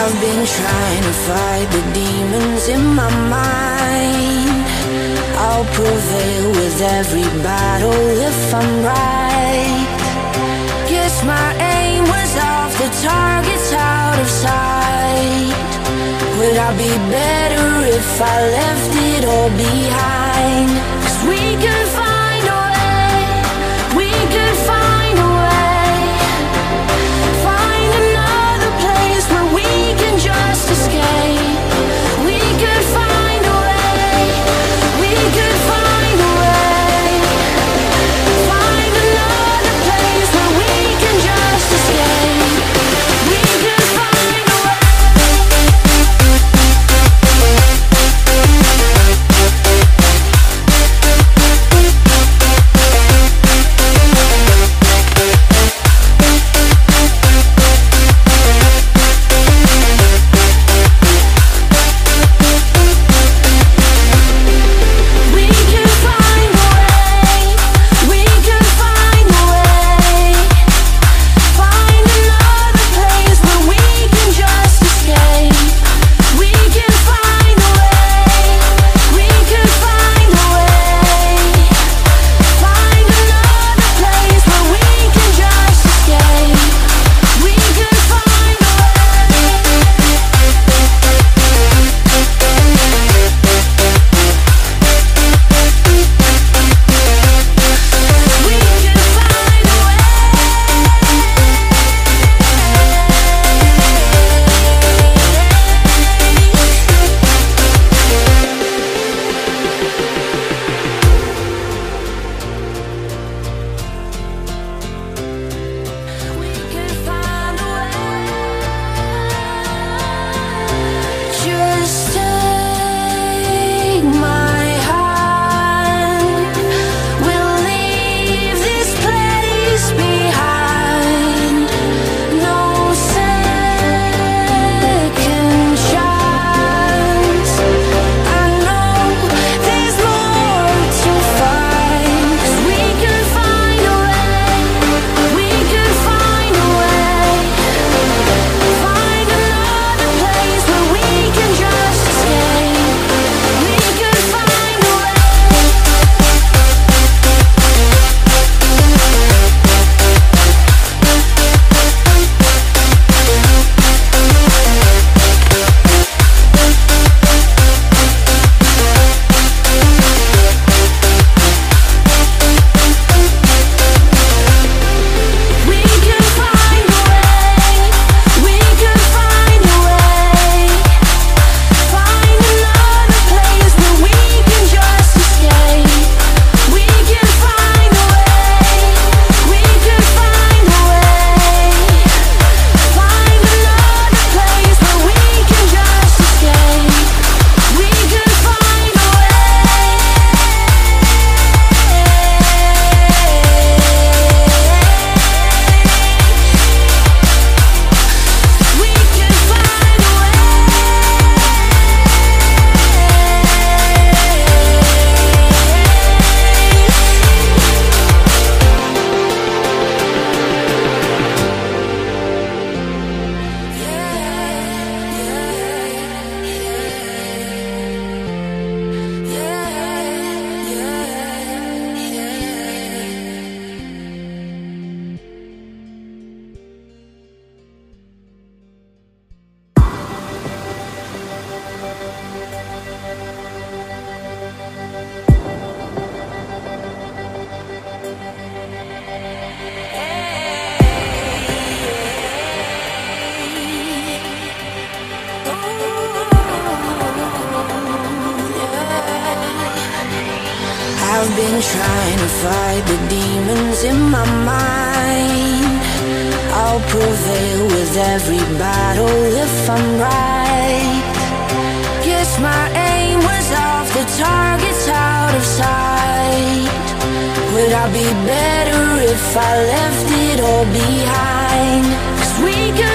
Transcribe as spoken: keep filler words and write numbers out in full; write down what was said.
I've been trying to fight the demons in my mind. I'll prevail with every battle if I'm right. Guess my aim was off, the target's out of sight. Would I be better if I left it all behind? 'Cause we could find a way, we could find a way. Find another place where we can just escape. We could find a way, we could find a way. Find another place where we can just escape. We could find a way. I've been trying to fight the demons in my mind. I'll prevail with every battle if I'm right. Guess my aim was off, the target's out of sight. Would I be better if I left it all behind? 'Cause we could